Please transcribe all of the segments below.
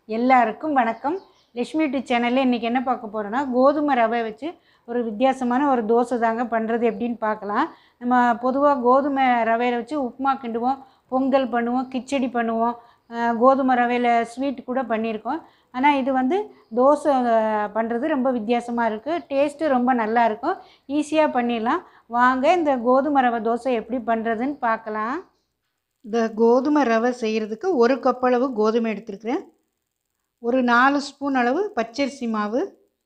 எல்லாருக்கும் வணக்கம். லட்சுமி டி சேனலில் இன்றைக்கி என்ன பார்க்க போகிறோன்னா, கோதுமை ரவை வச்சு ஒரு வித்தியாசமான ஒரு தோசை தாங்க பண்ணுறது எப்படின்னு பார்க்கலாம். நம்ம பொதுவாக கோதுமை ரவையில் வச்சு உப்புமா கிண்டுவோம், பொங்கல் பண்ணுவோம், கிச்சடி பண்ணுவோம், கோதுமை ரவையில் ஸ்வீட் கூட பண்ணியிருக்கோம். ஆனால் இது வந்து தோசை பண்ணுறது ரொம்ப வித்தியாசமாக இருக்குது. டேஸ்ட்டு ரொம்ப நல்லாயிருக்கும். ஈஸியாக பண்ணிடலாம். வாங்க இந்த கோதுமை ரவை தோசை எப்படி பண்ணுறதுன்னு பார்க்கலாம். இந்த கோதுமை ரவை செய்கிறதுக்கு 1 கப் அளவு கோதுமை எடுத்துருக்கிறேன். ஒரு 4 ஸ்பூன் அளவு பச்சரிசி மாவு,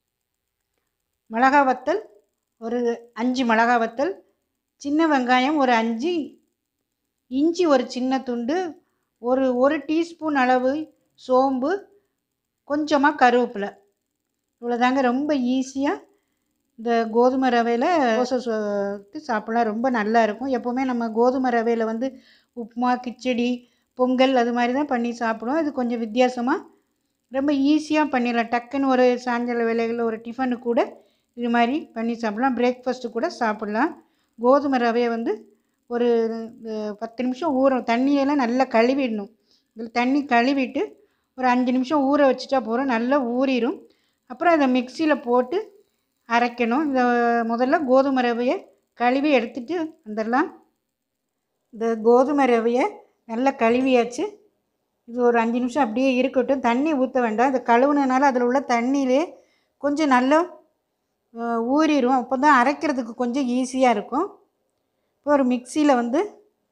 மிளகா வத்தல் ஒரு 5 மிளகா வத்தல், சின்ன வெங்காயம் ஒரு 5, இஞ்சி ஒரு சின்ன துண்டு, ஒரு டீஸ்பூன் அளவு சோம்பு, கொஞ்சமாக கருவேப்பிலை. இவ்வளோதாங்க. ரொம்ப ஈஸியாக இந்த கோதுமை ரவையில் தோசை சாப்பிட்லாம். ரொம்ப நல்லா இருக்கும். எப்போவுமே நம்ம கோதுமை ரவையில் வந்து உப்புமா, கிச்சடி, பொங்கல் அது மாதிரி தான் பண்ணி சாப்பிடுவோம். இது கொஞ்சம் வித்தியாசமாக ரொம்ப ஈஸியாக பண்ணிடலாம். டக்குன்னு ஒரு சாயங்கால வேளைகளில் ஒரு டிஃபனுக்கு கூட இது மாதிரி பண்ணி சாப்பிட்லாம். பிரேக்ஃபாஸ்ட்டு கூட சாப்பிட்லாம். கோதுமை ரவையை வந்து ஒரு 10 நிமிஷம் தண்ணியெல்லாம் நல்லா கழுவிடணும். இதில் தண்ணி கழுவிட்டு ஒரு 5 நிமிஷம் ஊற வச்சுட்டா போதும். நல்லா ஊறிடும். அப்புறம் அதை மிக்சியில் போட்டு அரைக்கணும். இந்த முதல்ல கோதுமை ரவையை கழுவி எடுத்துகிட்டு வந்துடலாம். இந்த கோதுமை ரவையை நல்லா கழுவியாச்சு. இது ஒரு 5 நிமிஷம் அப்படியே இருக்கட்டும். தண்ணி ஊற்ற வேண்டாம். இதை கழுவுனதுனால அதில் உள்ள தண்ணியிலே கொஞ்சம் நல்லா ஊறிடும். அப்போ தான் அரைக்கிறதுக்கு கொஞ்சம் ஈஸியாக இருக்கும். இப்போ ஒரு மிக்சியில் வந்து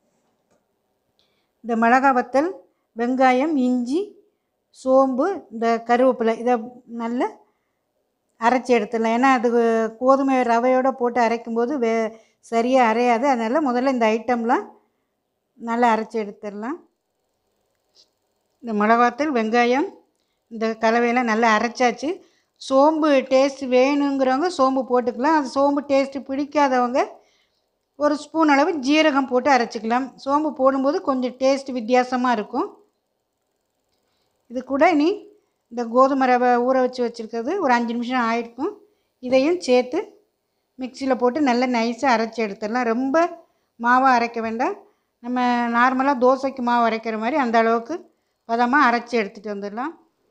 இந்த மிளகா வத்தல், வெங்காயம், இஞ்சி, சோம்பு, இந்த கருவேப்பிலை இதை நல்லா அரைச்சி எடுத்துடலாம். ஏன்னா அது கோதுமை ரவையோடு போட்டு அரைக்கும்போது சரியாக அரையாது. அதனால் முதல்ல இந்த ஐட்டம்லாம் நல்லா அரைச்சி எடுத்துடலாம். இந்த மிளகாத்தூள், வெங்காயம், இந்த கலவையெல்லாம் நல்லா அரைச்சாச்சு. சோம்பு டேஸ்ட் வேணுங்கிறவங்க சோம்பு போட்டுக்கலாம். அது சோம்பு டேஸ்ட்டு பிடிக்காதவங்க ஒரு ஸ்பூன் அளவு ஜீரகம் போட்டு அரைச்சிக்கலாம். சோம்பு போடும்போது கொஞ்சம் டேஸ்ட் வித்தியாசமாக இருக்கும். இது கூட இனி இந்த கோதுமை ரவை ஊற வச்சுருக்கிறது ஒரு 5 நிமிஷம் ஆகிருக்கும். இதையும் சேர்த்து மிக்சியில் போட்டு நல்லா நைஸாக அரைச்சி எடுத்துடலாம். ரொம்ப மாவாக அரைக்க வேண்டாம். நம்ம நார்மலாக தோசைக்கு மாவு அரைக்கிற மாதிரி அந்த அளவுக்கு பதமாக அரைச்சி எடுத்துகிட்டு வந்துடலாம்.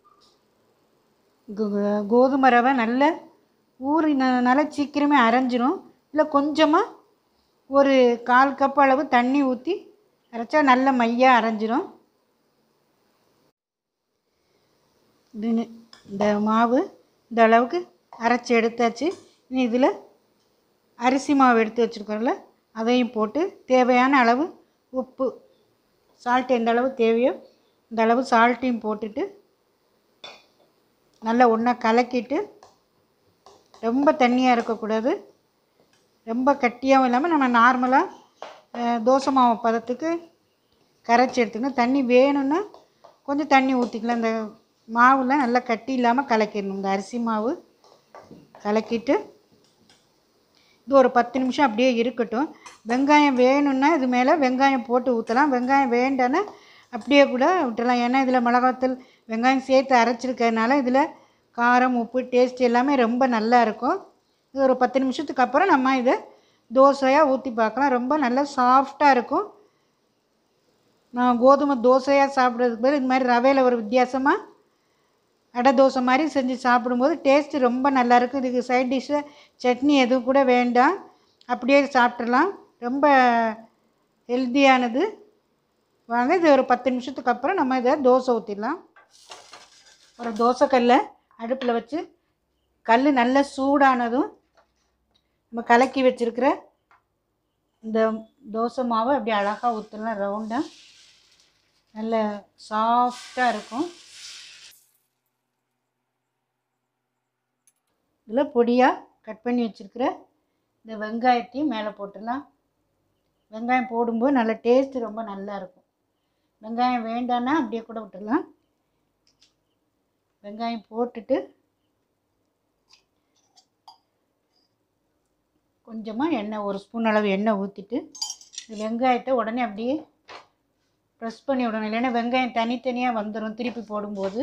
கோதுமை ரவை நல்லா ஊறினால சீக்கிரமே அரைஞ்சிரும். இல்லை கொஞ்சமாக ஒரு 1/4 கப் அளவு தண்ணி ஊற்றி அரைச்சா நல்ல மையாக அரைஞ்சிரும். இந்த மாவு இந்த அளவுக்கு அரைச்சி எடுத்தாச்சு. இனி இதில் அரிசி மாவு எடுத்து வச்சுருக்கோம்ல அதையும் போட்டு தேவையான அளவு உப்பு, சால்ட் எந்த அளவு தேவையோ இந்த அளவு சால்ட்டையும் போட்டுட்டு நல்லா ஒன்றா கலக்கிட்டு, ரொம்ப தண்ணியாக இருக்கக்கூடாது, ரொம்ப கட்டியாகவும் இல்லாமல் நம்ம நார்மலாக தோசை மாவு பதத்துக்கு கரைச்சி எடுத்துக்கணும். தண்ணி வேணும்னா கொஞ்சம் தண்ணி ஊற்றிக்கலாம். இந்த மாவில் நல்லா கட்டி இல்லாமல் கலக்கிடணும். இந்த அரிசி மாவு கலக்கிட்டு இது ஒரு 10 நிமிஷம் அப்படியே இருக்கட்டும். வெங்காயம் வேணும்னா இது மேலே வெங்காயம் போட்டு ஊற்றலாம். வெங்காயம் வேண்டான்னா அப்படியே கூட விட்டுடலாம். ஏன்னா இதில் மிளகாத்தூள், வெங்காயம் சேர்த்து அரைச்சிருக்கிறதுனால இதில் காரம், உப்பு, டேஸ்ட் எல்லாமே ரொம்ப நல்லா இருக்கும். இது ஒரு 10 நிமிஷத்துக்கு அப்புறம் நம்ம இதை தோசையாக ஊற்றி பார்க்கலாம். ரொம்ப நல்லா சாஃப்டாக இருக்கும். நான் கோதுமை தோசையாக சாப்பிட்றதுக்கு பதில் இது மாதிரி ரவையில் ஒரு வித்தியாசமாக அடை தோசை மாதிரி செஞ்சு சாப்பிடும்போது டேஸ்ட்டு ரொம்ப நல்லாயிருக்கும். இதுக்கு சைட் டிஷ்ஷு சட்னி எதுவும் கூட வேண்டாம், அப்படியே சாப்பிட்றலாம். ரொம்ப ஹெல்த்தியானது. வாங்க இது ஒரு 10 நிமிஷத்துக்கு அப்புறம் நம்ம இதை தோசை ஊற்றிடலாம். ஒரு தோசைக்கல்லை அடுப்பில் வச்சு கல் நல்லா சூடானதும் நம்ம கலக்கி வச்சுருக்கிற இந்த தோசை மாவை அப்படி அழகாக ஊற்றலாம். ரவுண்டாக நல்ல சாஃப்டாக இருக்கும். இதில் பொடியாக கட் பண்ணி வச்சுருக்கிற இந்த வெங்காயத்தையும் மேலே போட்டுடலாம். வெங்காயம் போடும்போது நல்ல டேஸ்ட்டு ரொம்ப நல்லாயிருக்கும். வெங்காயம் வேண்டான்னா அப்படியே கூட விட்டுடலாம். வெங்காயம் போட்டுட்டு கொஞ்சமாக எண்ணெய், ஒரு ஸ்பூன் அளவு எண்ணெய் ஊற்றிட்டு இந்த வெங்காயத்தை உடனே அப்படியே ப்ரெஸ் பண்ணி விடணும். இல்லைன்னா வெங்காயம் தனித்தனியாக வந்துடும் திருப்பி போடும்போது.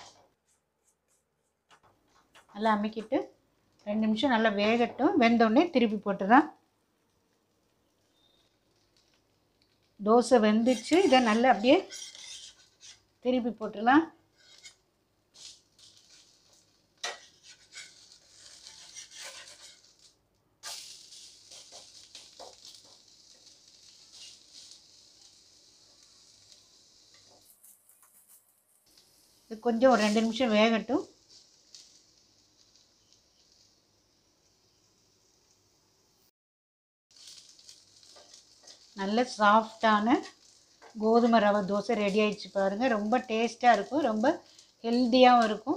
நல்லா அமுக்கிட்டு 2 நிமிஷம் நல்லா வேகட்டும். வெந்தோடனே திருப்பி போட்டுடலாம். தோசை வெந்துச்சு. இதை நல்லா அப்படியே திருப்பி போட்டுடலாம். இது கொஞ்சம் ஒரு 2 நிமிஷம் வேகட்டும். நல்ல சாஃப்டான கோதுமை ரவை தோசை ரெடி ஆயிடுச்சு பாருங்கள். ரொம்ப டேஸ்ட்டாக இருக்கும், ரொம்ப ஹெல்த்தியாகவும் இருக்கும்.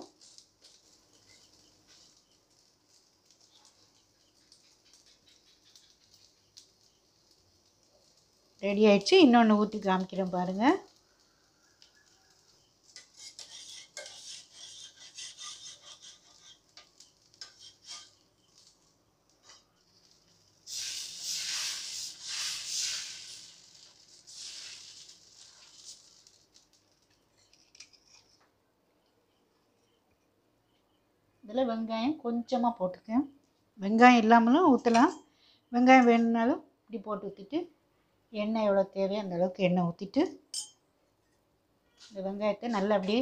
ரெடி ஆயிடுச்சு. இன்னொன்று ஊற்றி காமிக்கிறேன் பாருங்கள். இதில் வெங்காயம் கொஞ்சமாக போட்டுக்கேன். வெங்காயம் இல்லாமலும் ஊற்றலாம், வெங்காயம் வேணும்னாலும் இப்படி போட்டு ஊற்றிட்டு எண்ணெய் எவ்வளோ தேவையோ அந்த அளவுக்கு எண்ணெய் ஊற்றிட்டு இந்த வெங்காயத்தை நல்லா அப்படியே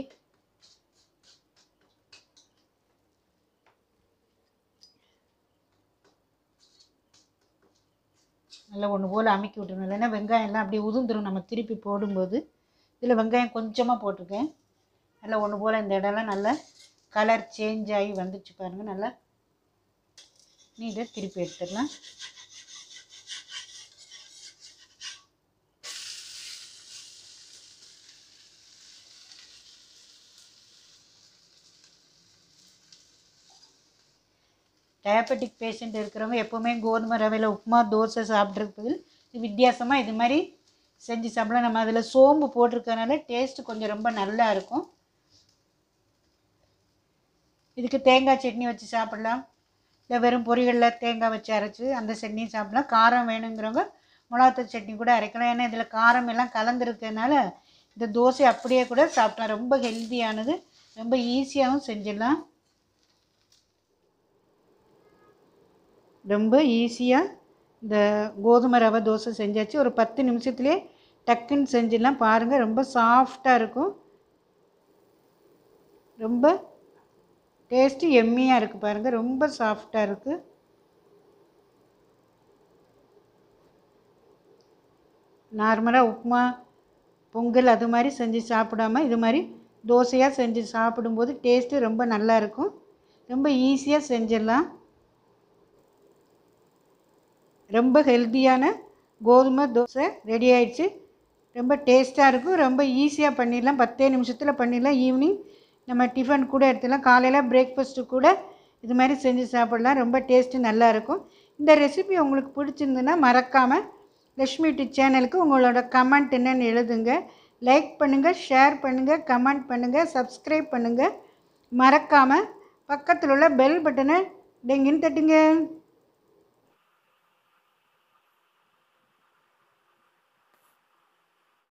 நல்லா ஒன்று போல் அமுக்கி விட்டுருணும், இல்லைன்னா வெங்காயம்லாம் அப்படியே உதிர்ந்துடும் நம்ம திருப்பி போடும்போது. இதில் வெங்காயம் கொஞ்சமாக போட்டிருக்கேன். நல்லா ஒன்று போல் இந்த இடம்லாம் நல்லா கலர் சேஞ்ச் ஆகி வந்துச்சு பாருங்கள். நல்லா இதை திருப்பி எடுத்துடலாம். டயபெட்டிக் பேஷண்ட் இருக்கிறவங்க எப்போவுமே கோதுமை ரவையில் உப்புமா தோசை சாப்பிட்றதுக்கு வித்தியாசமாக இது மாதிரி செஞ்சு சாப்பிடலாம். நம்ம அதில் சோம்பு போட்டிருக்கனால டேஸ்ட்டு கொஞ்சம் ரொம்ப நல்லா இருக்கும். இதுக்கு தேங்காய் சட்னி வச்சு சாப்பிட்லாம், இல்லை வெறும் பொரியலில் தேங்காய் வச்சு அரைச்சி அந்த சட்னியும் சாப்பிட்லாம். காரம் வேணுங்கிறவங்க மிளகாத்தூள் சட்னி கூட அரைக்கலாம். ஏன்னா இதில் காரம் எல்லாம் கலந்துருக்கனால இந்த தோசை அப்படியே கூட சாப்பிட்லாம். ரொம்ப ஹெல்த்தியானது, ரொம்ப ஈஸியாகவும் செஞ்சிடலாம். ரொம்ப ஈஸியாக இந்த கோதுமை ரவை தோசை செஞ்சாச்சு. ஒரு 10 நிமிஷத்துலேயே டக்குன்னு செஞ்சிடலாம். பாருங்கள், ரொம்ப சாஃப்டாக இருக்கும், ரொம்ப டேஸ்ட்டு எம்மியாக இருக்குது பாருங்கள். ரொம்ப சாஃப்டாக இருக்குது. நார்மலாக உப்புமா பொங்கல் அது மாதிரி செஞ்சு சாப்பிடாம இது மாதிரி தோசையாக செஞ்சு சாப்பிடும்போது டேஸ்ட்டு ரொம்ப நல்லா இருக்கும். ரொம்ப ஈஸியாக செஞ்சிடலாம். ரொம்ப ஹெல்த்தியான கோதுமை தோசை ரெடி ஆயிடுச்சு. ரொம்ப டேஸ்ட்டாக இருக்கும், ரொம்ப ஈஸியாக பண்ணிடலாம். 10 நிமிஷத்தில் பண்ணிடலாம். ஈவினிங் நம்ம டிஃபன் கூட எடுத்துடலாம், காலையில் பிரேக்ஃபாஸ்ட்டு கூட இது மாதிரி செஞ்சு சாப்பிடலாம். ரொம்ப டேஸ்ட்டு நல்லாயிருக்கும். இந்த ரெசிபி உங்களுக்கு பிடிச்சிருந்துன்னா மறக்காமல் லக்ஷ்மி டி சேனலுக்கு உங்களோட கமெண்ட் என்னென்னு எழுதுங்க. லைக் பண்ணுங்கள், ஷேர் பண்ணுங்கள், கமெண்ட் பண்ணுங்கள், சப்ஸ்கிரைப் பண்ணுங்கள். மறக்காமல் பக்கத்தில் உள்ள பெல் பட்டனை டெங்கின்னு தட்டுங்க.